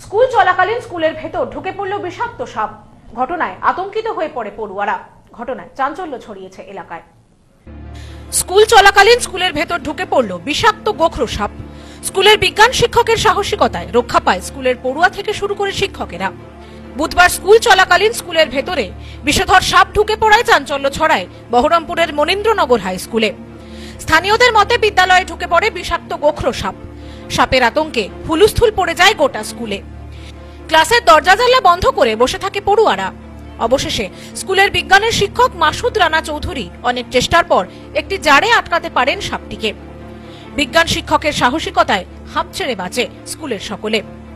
School চলাকালীন স্কুলের ভেতর ঢুকে পড়ল বিষাক্ত সাপ। ঘটনায় আতঙ্কিত হয়ে পড়ে পড়ুয়ারা। ঘটনায় চাঞ্চল্য ছড়িয়েছে এলাকায়। স্কুল চলাকালীন স্কুলের ভেতর ঢুকে পড়ল বিষাক্ত গোখরো সাপ। স্কুলের বিজ্ঞান শিক্ষকের সাহসিকতায় রক্ষা পায় স্কুলের পড়ুয়া থেকে শুরু করে শিক্ষকেরা। বুধবার স্কুল চলাকালীন স্কুলের ভেতরে বিষধর সাপ ঢুকে পড়ায় চাঞ্চল্য ছড়ায় বহরমপুরের মনীন্দ্রনগর হাই স্কুলে। স্থানীয়দের মতে বিদ্যালয়ে ঢুকে পড়ে বিষাক্ত গোখরো সাপ। সাপের আতঙ্কে হুলস্থুল পড়ে যায় গোটা স্কুলে। ক্লাসের দরজা জানলা বন্ধ করে বসে থাকে পড়ুয়ারা। অবশেষে স্কুলের বিজ্ঞানের শিক্ষক মাসুদ রানা চৌধুরী অনেক চেষ্টার পর একটি জারে আটকাতে পারেন সাপটিকে। বিজ্ঞান শিক্ষকের সাহসিকতায় হাঁপ ছেড়ে বাঁচে স্কুলের সকলে।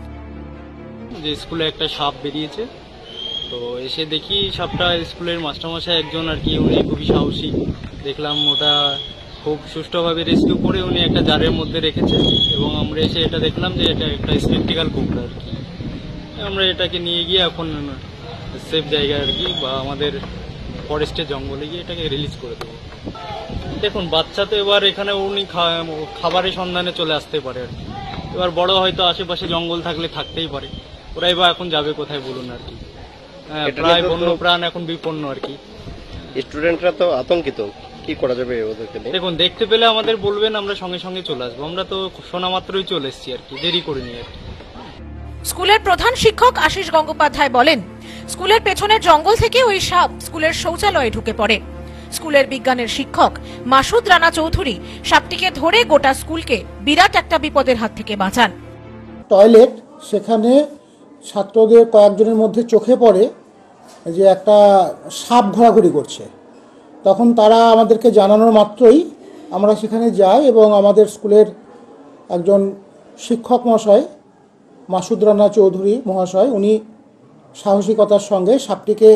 যে স্কুলে একটা সাপ বেরিয়েছে, তো এসে দেখি সাপটা স্কুলের মাস্টারমশাই একজন আর কি, উনি খুবই সাহসী। দেখলাম ওটা খুব সুষ্ঠুভাবে রেস্কিউ করে উনি একটা জারের মধ্যে রেখেছে এবং আমরা এসে এটা দেখলাম যে এটা একটা স্পেকটিক্যাল কোবরা আর কি। আমরা এটাকে নিয়ে গিয়ে এখন সেফ জায়গায় আর কি বা আমাদের ফরেস্টের জঙ্গলে গিয়ে এটাকে রিলিজ করে দেবো। দেখুন, বাচ্চা তো এবার এখানে উনি খাবারের সন্ধানে চলে আসতে পারে আর কি। এবার বড় হয়তো আশেপাশে জঙ্গল থাকলে থাকতেই পারে, ওরাই বা এখন যাবে কোথায় বলুন আর কি। প্রায় বন্য প্রাণ এখন বিপন্ন আর কি। স্টুডেন্টরা তো আতঙ্কিত, কি করা যাবে ওদেরকে? দেখুন, দেখতে পেলে আমাদের বলবেন, আমরা সঙ্গে সঙ্গে চলে আসবো। আমরা তো শোনা মাত্রই চলে এসেছি আর কি, দেরি করিনি আর কি। স্কুলের প্রধান শিক্ষক আশিস গঙ্গোপাধ্যায় বলেন, স্কুলের পেছনের জঙ্গল থেকে ওই সাপ স্কুলের শৌচালয়ে ঢুকে পড়ে। স্কুলের বিজ্ঞানের শিক্ষক মাসুদ রানা চৌধুরী সাপটিকে ধরে গোটা স্কুলকে বিরাট একটা বিপদের হাত থেকে বাঁচান। টয়লেট, সেখানে ছাত্রদের কয়েকজনের মধ্যে চোখে পড়ে যে একটা সাপ ঘোরাঘুরি করছে। তখন তারা আমাদেরকে জানানোর মাত্রই আমরা সেখানে যাই এবং আমাদের স্কুলের একজন শিক্ষক মহাশয় মাসুদ রানা চৌধুরী মহাশয়, উনি সাহসিকতার সঙ্গে সাপটিকে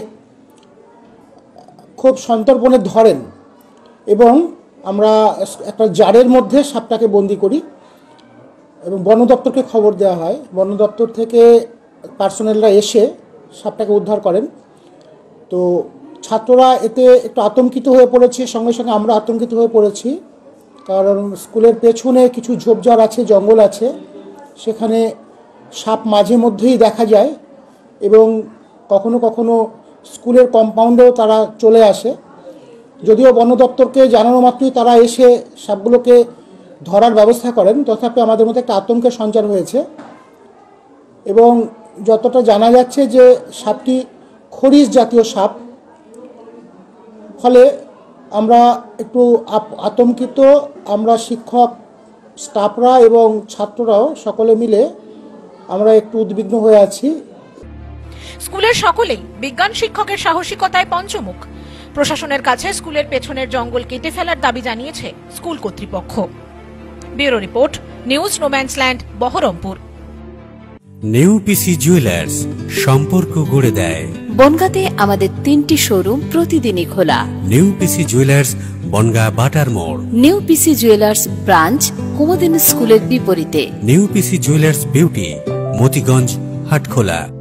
খুব সন্তর্পণে ধরেন এবং আমরা একটা জারের মধ্যে সাপটাকে বন্দি করি এবং বন দপ্তরকে খবর দেওয়া হয়। বন দপ্তর থেকে পার্সোনেলরা এসে সাপটাকে উদ্ধার করেন। তো ছাত্ররা এতে একটু আতঙ্কিত হয়ে পড়েছে, সঙ্গে সঙ্গে আমরা আতঙ্কিত হয়ে পড়েছি, কারণ স্কুলের পেছনে কিছু ঝোপঝাড় আছে, জঙ্গল আছে, সেখানে সাপ মাঝে মধ্যেই দেখা যায় এবং কখনো কখনো স্কুলের কম্পাউন্ডেও তারা চলে আসে। যদিও বন দপ্তরকে জানানো মাত্রই তারা এসে সাপগুলোকে ধরার ব্যবস্থা করেন, তথাপি আমাদের মধ্যে একটা আতঙ্কের সঞ্চার হয়েছে এবং যতটা জানা যাচ্ছে যে সাপটি খরিস জাতীয় সাপ। ফলে আমরা একটু আতঙ্কিত, আমরা শিক্ষক, স্টাফরা এবং ছাত্ররাও সকলে মিলে আমরা একটু উদ্বিগ্ন হয়ে আছি। স্কুলের সকলেই বিজ্ঞান শিক্ষকের সাহসিকতায় পঞ্চমুখ। প্রশাসনের কাছে স্কুলের পেছনের জঙ্গল কেটে ফেলার দাবি জানিয়েছে স্কুল কর্তৃপক্ষ। Bureau report, news no man's land, Baharampur. New PC jewellers, সম্পর্ক গড়ে দেয়। বনগাঁতে আমাদের 3টি শোরুম প্রতিদিনই খোলা। নিউ পিসি জুয়েলার্স, বনগাঁ বাটার মোড়। New PC jewellers branch, Kumudini স্কুলের বিপরীতে। New PC jewellers beauty, Motiganj, Hatkhola.